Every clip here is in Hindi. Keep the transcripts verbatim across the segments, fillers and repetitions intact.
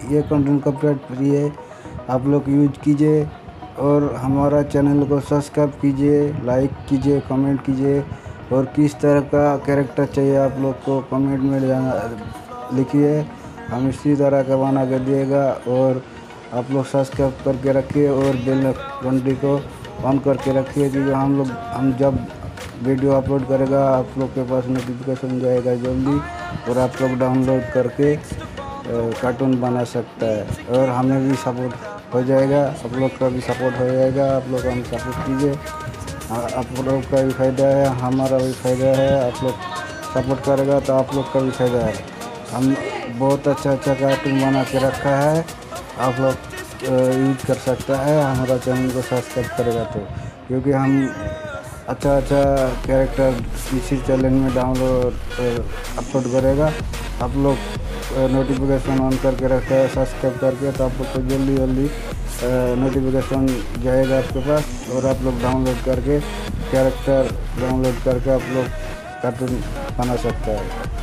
ये कंटेंट कॉपीराइट फ्री है, आप लोग यूज कीजिए और हमारा चैनल को सब्सक्राइब कीजिए, लाइक कीजिए, कमेंट कीजिए। और किस तरह का कैरेक्टर चाहिए आप लोग को कमेंट में जाना लिखिए, हम इसी तरह का बना के दिएगा। और आप लोग सब्सक्राइब करके रखिए और बेल घंटी को ऑन करके रखिए, क्योंकि हम लोग हम जब वीडियो अपलोड करेगा आप लोग के पास नोटिफिकेशन जाएगा जल्दी, और आप लोग डाउनलोड करके कार्टून बना सकता है और हमें भी सपोर्ट हो जाएगा, आप लोग का भी सपोर्ट हो जाएगा। आप लोग हम सपोर्ट कीजिए, आप लोग का भी फ़ायदा है, हमारा भी फ़ायदा है। आप लोग सपोर्ट करेगा तो आप लोग का भी फ़ायदा है। हम बहुत अच्छा अच्छा कार्टून बना के रखा है, आप लोग यूज कर सकता है हमारा चैनल को सब्सक्राइब करेगा तो, क्योंकि हम अच्छा अच्छा कैरेक्टर इसी चैनल में डाउनलोड अपलोड करेगा। आप लोग नोटिफिकेशन ऑन करके रखा है सब्सक्राइब करके, तो आप लोग को जल्दी जल्दी नोटिफिकेशन जाएगा आपके पास, और आप लोग डाउनलोड करके कैरेक्टर डाउनलोड करके आप लोग कार्टून बना सकता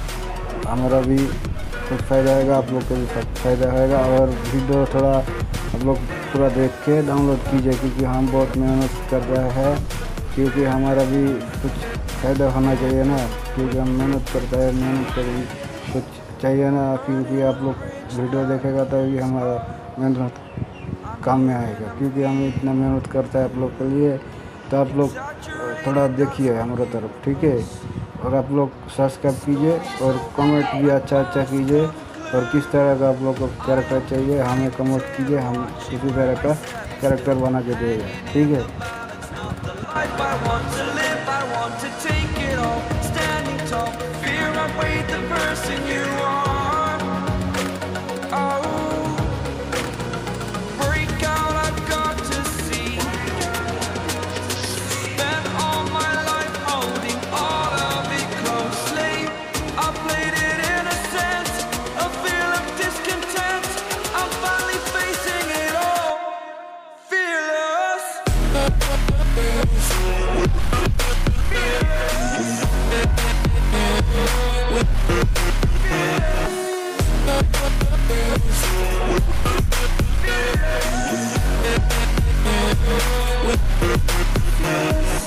है। हमारा भी कुछ फ़ायदा होगा, आप लोग को भी फ़ायदा होगा। और वीडियो थोड़ा आप लोग पूरा देख के डाउनलोड कीजिए, क्योंकि हम बहुत मेहनत कर रहे हैं, क्योंकि हमारा भी कुछ फ़ायदा होना चाहिए ना, क्योंकि हम मेहनत करते हैं, मेहनत कर कुछ चाहिए ना, क्योंकि आप लोग वीडियो देखेगा तभी तो हमारा मेहनत काम में आएगा, क्योंकि हम इतना मेहनत करते हैं आप लोग के लिए। तो आप लोग थोड़ा देखिए हमारे तरफ, ठीक है। और आप लोग सब्सक्राइब कीजिए और कमेंट भी अच्छा अच्छा कीजिए, और किस तरह का आप लोग को कैरेक्टर चाहिए हमें कमेंट कीजिए, हम इसी तरह का कैरेक्टर बना के देगा, ठीक है। With